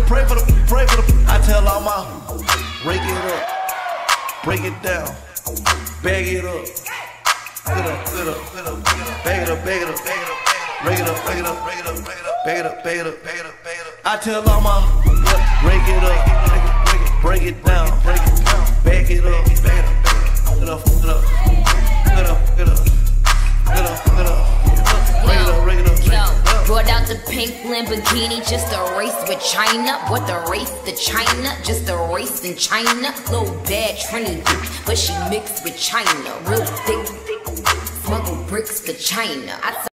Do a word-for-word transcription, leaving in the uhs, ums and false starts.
pray for the, pray for the. I tell all my, break it up, break it down, bag it up, get up, get up, get up, bag it up, bag it up, bag it up, break it up, break it up, break it up, bag it up, bag it up, bag it up, bag it up. I tell all my, break it up, break it down, break it down, bag it up, bag it up, get up, get up, get up, get up, get up, get up. Brought out the pink Lamborghini just a race with China. What the race to China? Just a race in China. Little bad Trini bitch, but she mixed with China. Real thick, smuggle bricks to China. I